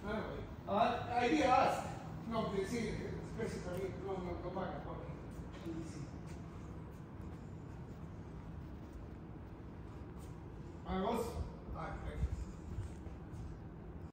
Anyway, I did ask. No, they see, specifically, no, go back. Okay. Easy. And also,